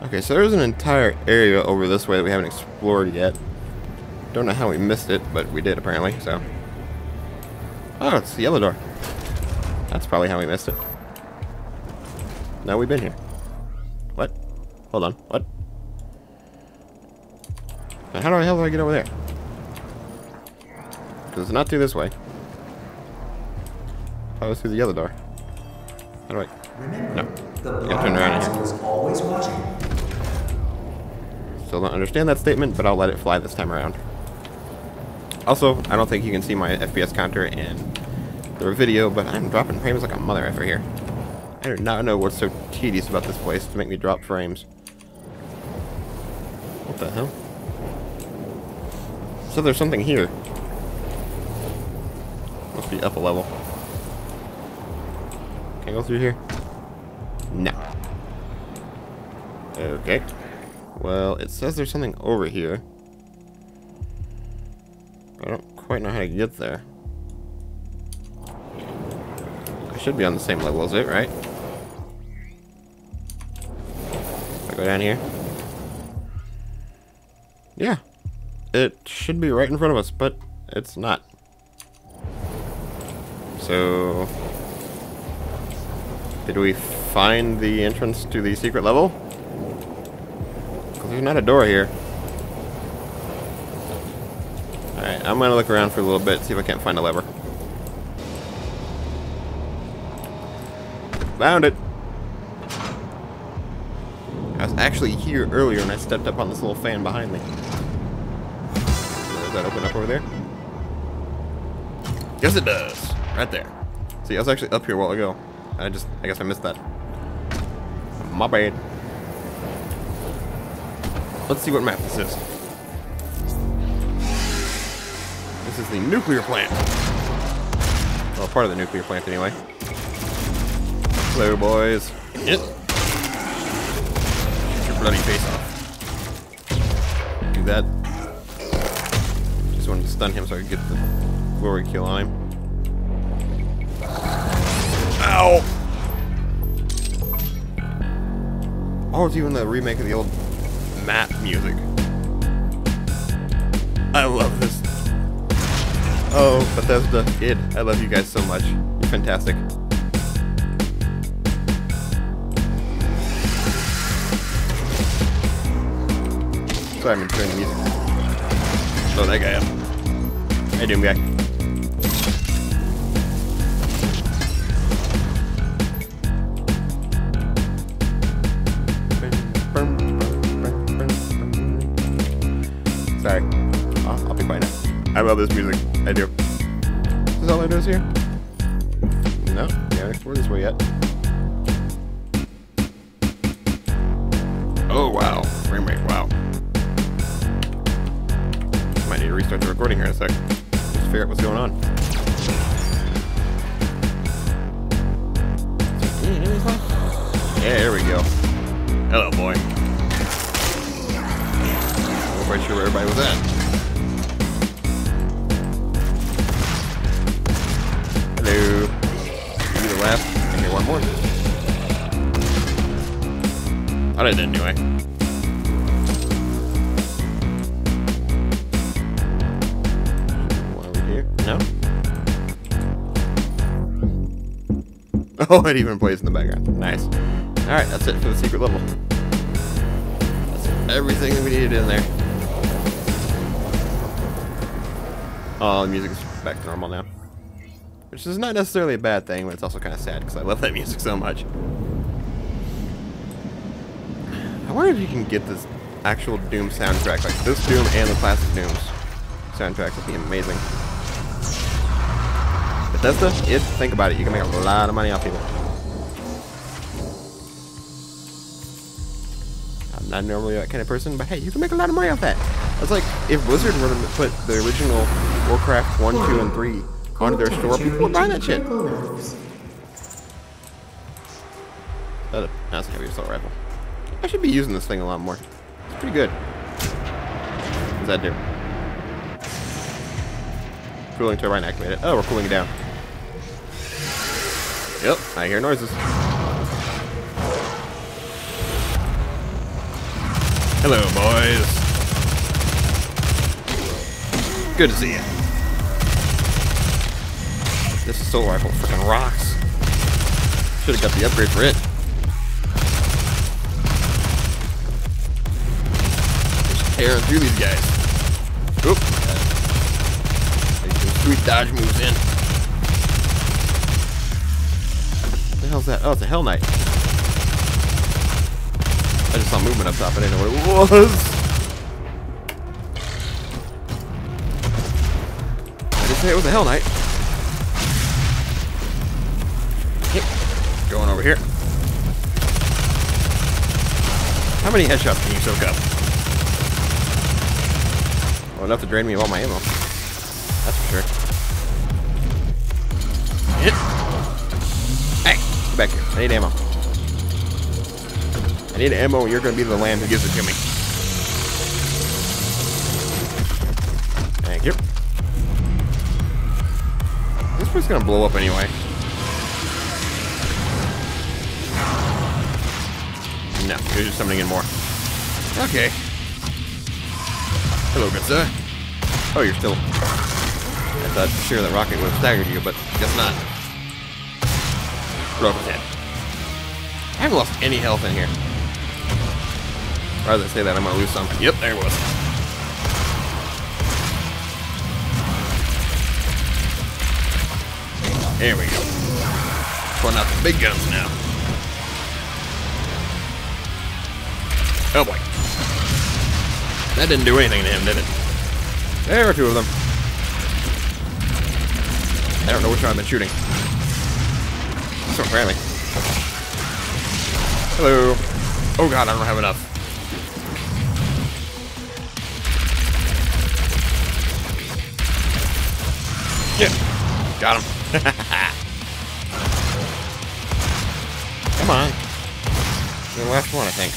Okay, so there's an entire area over this way that we haven't explored yet. Don't know how we missed it, but we did apparently, so. Oh, it's the yellow door. That's probably how we missed it. No, we've been here. What? Hold on, what? Now, how the hell do I get over there? Because it's not through this way. Oh, it's through the other door. How do I? No. I gotta turn around here. Is always watching. Still don't understand that statement, but I'll let it fly this time around. Also, I don't think you can see my FPS counter in the video, but I'm dropping frames like a mother effer here. I do not know what's so tedious about this place to make me drop frames. What the hell? So there's something here. Must be up a level. Can I go through here? No. Okay. Well, it says there's something over here. I don't quite know how to get there. I should be on the same level as it, right? If I go down here. Yeah. It should be right in front of us, but it's not. So, did we find the entrance to the secret level? Because there's not a door here. Alright, I'm gonna look around for a little bit, see if I can't find a lever. Found it! I was actually here earlier and I stepped up on this little fan behind me. Does that open up over there? Yes, it does. Right there. See, I was actually up here a while ago. I guess I missed that. My bad. Let's see what map this is. This is the nuclear plant. Well, part of the nuclear plant anyway. Hello, boys. Get your bloody face off. Do that. Just wanted to stun him so I could get the glory kill on him. Ow! Oh, it's even the remake of the old map music. I love this. Oh, Bethesda, id. I love you guys so much. You're fantastic. Sorry, I'm turning the music. Blow that guy up. How you doing, guy? Sorry. I'll be quiet now. I love this music. I do. Is this all there is here? No? We haven't explored this way yet. Oh, wow. Frame rate, wow. Might need to restart the recording here in a sec. Just figure out what's going on. Yeah, there we go. Hello, boy. Not quite sure where everybody was at. Hello. To the left. And here, one more. Thought I did anyway. One over here. No? Oh, it even plays in the background. Nice. Alright, that's it for the secret level. That's everything that we needed in there. Oh, the music is back to normal now. Which is not necessarily a bad thing, but it's also kind of sad because I love that music so much. I wonder if you can get this actual Doom soundtrack, like this Doom and the classic Doom's soundtrack would be amazing. Bethesda, think about it, you can make a lot of money off people. I'm not normally that kind of person, but hey, you can make a lot of money off that. That's like if Blizzard were to put the original Warcraft 1, 2, and 3 onto their store, people would buy that shit. That's a heavy assault rifle. I should be using this thing a lot more. It's pretty good. What does that do? Cooling turbine activated. Oh, we're cooling it down. Yep, I hear noises. Hello, boys. Good to see you. This assault rifle freaking rocks. Should have got the upgrade for it. Just tearing through these guys. Oop. Take some sweet dodge moves in. What the hell's that? Oh, it's a Hell Knight. I just saw movement up top. I didn't know what it was. I did say it was a Hell Knight. Yep. Going over here. How many headshots can you soak up? Well, enough to drain me of all my ammo. That's for sure. Hit. Hey, get back here. I need ammo. I need ammo, and you're going to be the lamb who gives it to me. Thank you. This place is going to blow up anyway. No, you're just summoning in more. Okay. Hello, good sir. Oh, you're still... I thought for sure that rocket would have staggered you, but guess not. Blow up his head. I haven't lost any health in here. Rather than say that, I'm gonna lose some. Yep, there it was. There we go. Pulling out the big guns now. Oh boy. That didn't do anything to him, did it? There are two of them. I don't know which one I've been shooting. So apparently. Hello. Oh god, I don't have enough. Yeah. Got him. Come on. The last one, I think.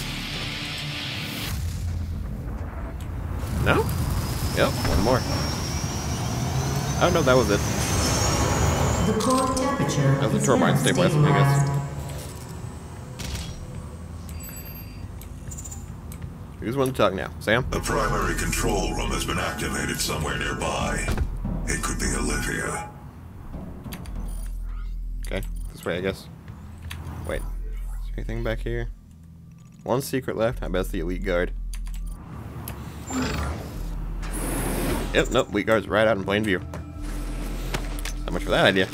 No? Yep, one more. Oh no, that was it. The core temperature That was the turbine stabilizer, I guess. Who's one to talk now? Sam? The primary control room has been activated somewhere nearby. It could be Olivia. Okay, this way, I guess. Wait, is there anything back here? One secret left. I bet it's the elite guard. Yep, nope, elite guard's right out in plain view. So much for that idea.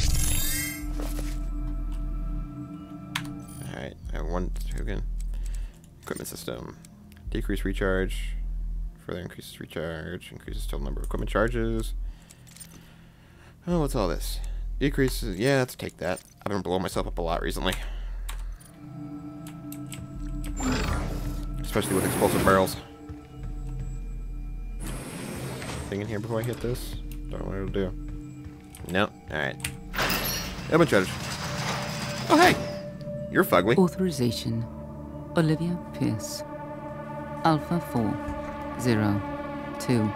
Alright, I have one token. Equipment system. Decrease recharge. Further increases recharge. Increases total number of equipment charges. Oh, what's all this? Decreases. Yeah, let's take that. I've been blowing myself up a lot recently. Especially with explosive barrels. Thing in here before I hit this? Don't know what it'll do. No. Alright. Element charge. Oh, hey! You're fugly. Authorization. Olivia Pierce. Alpha 402.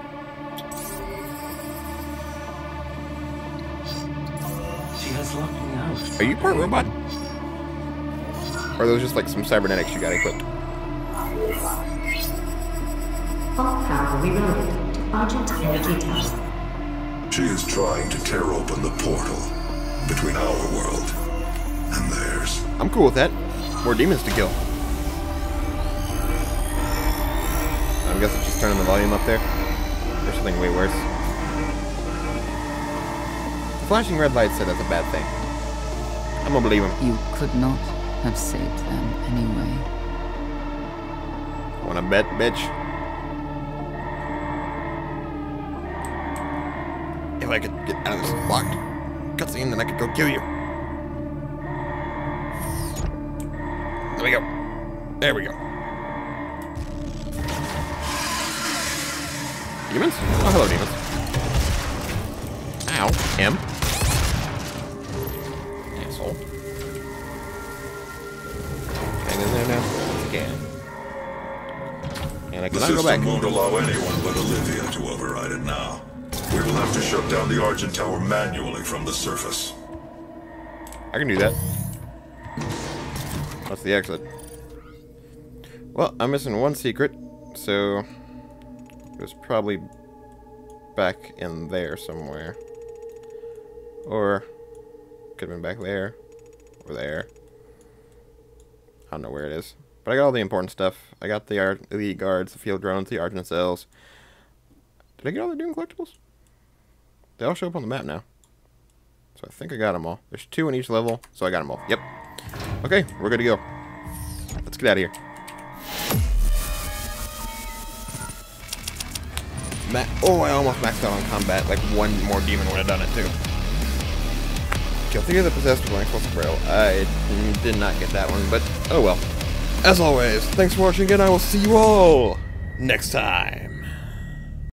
She has locked me out. Are you part robot? Or are those just like some cybernetics you got equipped? All power reloaded to Argent Energy Tower. She is trying to tear open the portal between our world and theirs. I'm cool with that. More demons to kill. I'm guessing she's turning the volume up there. Or something way worse. The flashing red light said that's a bad thing. I'm gonna believe him. You could not have saved them anyway. Wanna bet, bitch? If I could get out of this locked cutscene, then I could go kill you. There we go. There we go. Demons? Oh, hello, demons. Ow. Him. Asshole. Hang in there now. Again. And I The cannot go system back. won't allow anyone but Olivia to override it now. We will have to shut down the Argent Tower manually from the surface. I can do that. What's the exit? Well, I'm missing one secret. so it was probably back in there somewhere. Or could have been back there. Or there. I don't know where it is. But I got all the important stuff. I got the elite guards, the field drones, the Argent cells. Did I get all the Doom collectibles? They all show up on the map now. So I think I got them all. There's 2 in each level, so I got them all. Yep. Okay, we're good to go. Let's get out of here. Oh, I almost maxed out on combat. Like, one more demon would have done it, too. Kill 3 of the possessed with an explosive barrel. I did not get that one, but oh well. As always, thanks for watching, and I will see you all next time.